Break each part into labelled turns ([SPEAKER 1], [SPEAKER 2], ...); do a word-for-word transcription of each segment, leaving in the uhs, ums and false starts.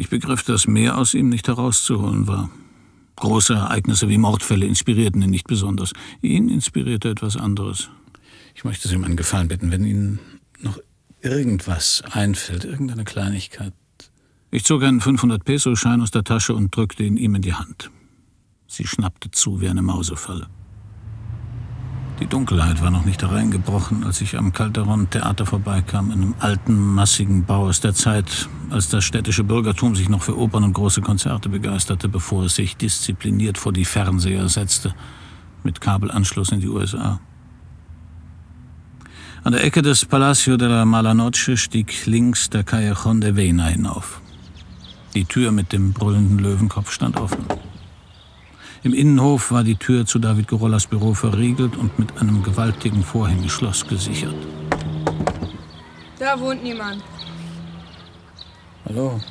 [SPEAKER 1] begriff, dass mehr aus ihm nicht herauszuholen war. Große Ereignisse wie Mordfälle inspirierten ihn nicht besonders. Ihn inspirierte etwas anderes. Ich möchte Sie um einen Gefallen bitten, wenn Ihnen noch irgendwas einfällt, irgendeine Kleinigkeit. Ich zog einen fünfhundert-Peso-Schein aus der Tasche und drückte ihn ihm in die Hand. Sie schnappte zu wie eine Mausefalle. Die Dunkelheit war noch nicht hereingebrochen, als ich am Calderón-Theater vorbeikam, einem alten, massigen Bau aus der Zeit, als das städtische Bürgertum sich noch für Opern und große Konzerte begeisterte, bevor es sich diszipliniert vor die Fernseher setzte, mit Kabelanschluss in die U S A. An der Ecke des Palacio de la Mala Noche stieg links der Callejón de Vena hinauf. Die Tür mit dem brüllenden Löwenkopf stand offen. Im Innenhof war die Tür zu David Gorollas Büro verriegelt und mit einem gewaltigen Vorhängeschloss gesichert.
[SPEAKER 2] Da wohnt niemand.
[SPEAKER 1] Hallo.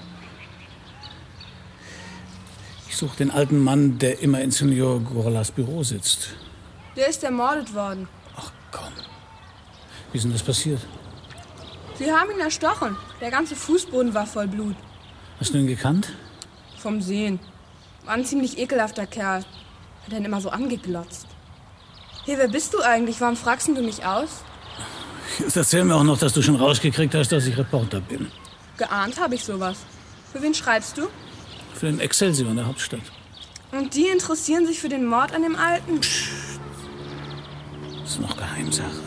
[SPEAKER 1] Ich suche den alten Mann, der immer in Senor Gorollas Büro sitzt.
[SPEAKER 2] Der ist ermordet worden.
[SPEAKER 1] Ach komm. Wie ist denn das passiert?
[SPEAKER 2] Sie haben ihn erstochen. Der ganze Fußboden war voll Blut.
[SPEAKER 1] Hast du ihn gekannt?
[SPEAKER 2] Vom Sehen. War ein ziemlich ekelhafter Kerl. Hat ihn immer so angeglotzt. Hey, wer bist du eigentlich? Warum fragst du mich aus?
[SPEAKER 1] Jetzt erzähl mir auch noch, dass du schon rausgekriegt hast, dass ich Reporter bin.
[SPEAKER 2] Geahnt habe ich sowas. Für wen schreibst du?
[SPEAKER 1] Für den Excelsior in der Hauptstadt.
[SPEAKER 2] Und die interessieren sich für den Mord an dem Alten?
[SPEAKER 1] Psst. Das ist noch Geheimsache.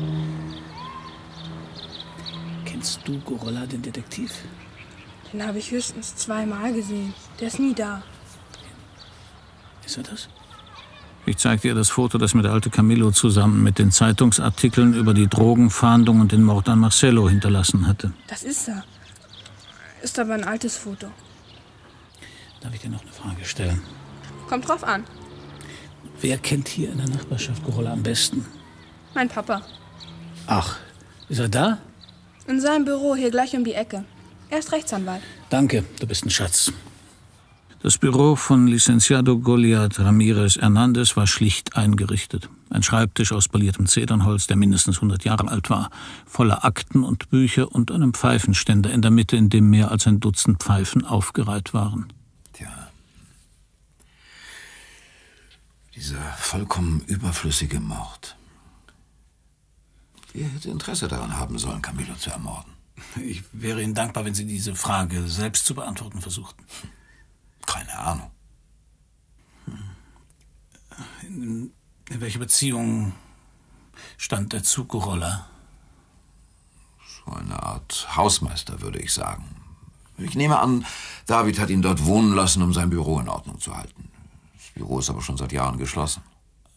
[SPEAKER 1] Kennst du Gorolla, den Detektiv?
[SPEAKER 2] Den habe ich höchstens zweimal gesehen. Der ist nie da.
[SPEAKER 1] Ist er das? Ich zeigte ihr das Foto, das mir der alte Camillo zusammen mit den Zeitungsartikeln über die Drogenfahndung und den Mord an Marcelo hinterlassen hatte.
[SPEAKER 2] Das ist er. Ist aber ein altes Foto.
[SPEAKER 1] Darf ich dir noch eine Frage stellen?
[SPEAKER 2] Kommt drauf an.
[SPEAKER 1] Wer kennt hier in der Nachbarschaft Gorolla am besten?
[SPEAKER 2] Mein Papa.
[SPEAKER 1] Ach, ist er da?
[SPEAKER 2] In seinem Büro, hier gleich um die Ecke. Er ist Rechtsanwalt.
[SPEAKER 1] Danke, du bist ein Schatz. Das Büro von Licenciado Goliat Ramirez Hernández war schlicht eingerichtet. Ein Schreibtisch aus poliertem Zedernholz, der mindestens hundert Jahre alt war, voller Akten und Bücher und einem Pfeifenständer in der Mitte, in dem mehr als ein Dutzend Pfeifen aufgereiht waren.
[SPEAKER 3] Tja. Dieser vollkommen überflüssige Mord. Wer hätte Interesse daran haben sollen, Camillo zu ermorden?
[SPEAKER 1] Ich wäre Ihnen dankbar, wenn Sie diese Frage selbst zu beantworten versuchten.
[SPEAKER 3] Keine Ahnung.
[SPEAKER 1] In, in welcher Beziehung stand er zu Gorolla?
[SPEAKER 3] So eine Art Hausmeister, würde ich sagen. Ich nehme an, David hat ihn dort wohnen lassen, um sein Büro in Ordnung zu halten. Das Büro ist aber schon seit Jahren geschlossen.